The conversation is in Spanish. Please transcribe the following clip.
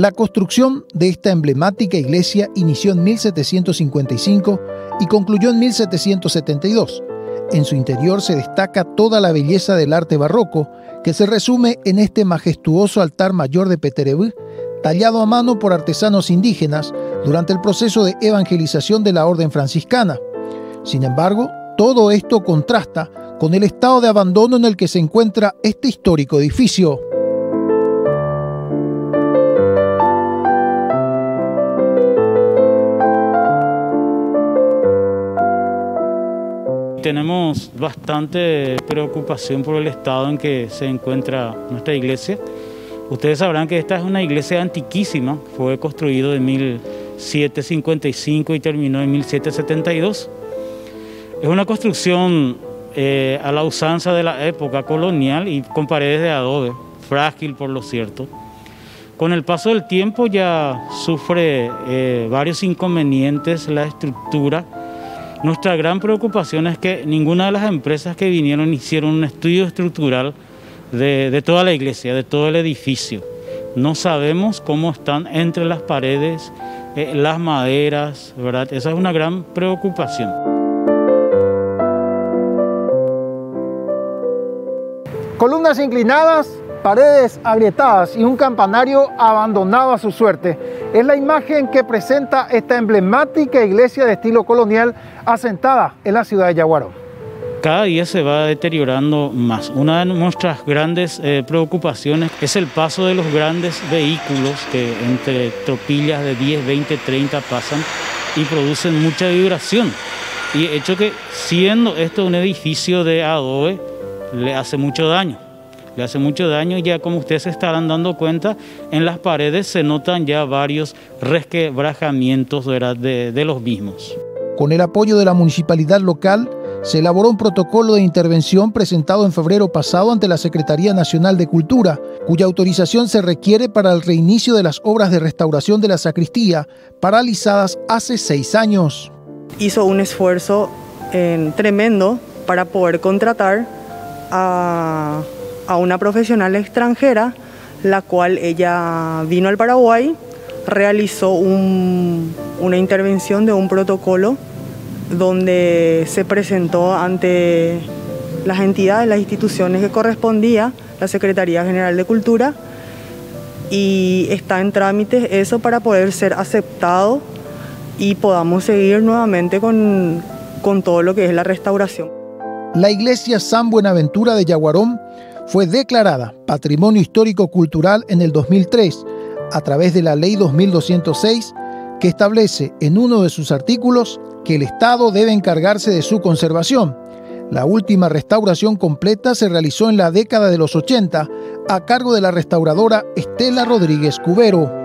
La construcción de esta emblemática iglesia inició en 1755 y concluyó en 1772. En su interior se destaca toda la belleza del arte barroco, que se resume en este majestuoso altar mayor de Peterebú, tallado a mano por artesanos indígenas durante el proceso de evangelización de la orden franciscana. Sin embargo, todo esto contrasta con el estado de abandono en el que se encuentra este histórico edificio. Tenemos bastante preocupación por el estado en que se encuentra nuestra iglesia. Ustedes sabrán que esta es una iglesia antiquísima, fue construido en 1755 y terminó en 1772. Es una construcción a la usanza de la época colonial y con paredes de adobe, frágil por lo cierto. Con el paso del tiempo ya sufre varios inconvenientes la estructura. Nuestra gran preocupación es que ninguna de las empresas que vinieron hicieron un estudio estructural de toda la iglesia, de todo el edificio. No sabemos cómo están entre las paredes, las maderas, ¿verdad? Esa es una gran preocupación. Columnas inclinadas, paredes agrietadas y un campanario abandonado a su suerte. Es la imagen que presenta esta emblemática iglesia de estilo colonial asentada en la ciudad de Yaguarón. Cada día se va deteriorando más. Una de nuestras grandes preocupaciones es el paso de los grandes vehículos que entre tropillas de 10, 20, 30 pasan y producen mucha vibración. Y hecho que siendo esto un edificio de adobe, le hace mucho daño. Le hace mucho daño y ya como ustedes se estarán dando cuenta, en las paredes se notan ya varios resquebrajamientos de los mismos. Con el apoyo de la municipalidad local, se elaboró un protocolo de intervención presentado en febrero pasado ante la Secretaría Nacional de Cultura, cuya autorización se requiere para el reinicio de las obras de restauración de la sacristía, paralizadas hace 6 años. Hizo un esfuerzo tremendo para poder contratar a una profesional extranjera, la cual ella vino al Paraguay, realizó una intervención de un protocolo donde se presentó ante las entidades, las instituciones que correspondía, la Secretaría General de Cultura, y está en trámite eso para poder ser aceptado y podamos seguir nuevamente con todo lo que es la restauración. La iglesia San Buenaventura de Yaguarón fue declarada Patrimonio Histórico Cultural en el 2003 a través de la Ley 2206, que establece en uno de sus artículos que el Estado debe encargarse de su conservación. La última restauración completa se realizó en la década de los 80 a cargo de la restauradora Estela Rodríguez Cubero.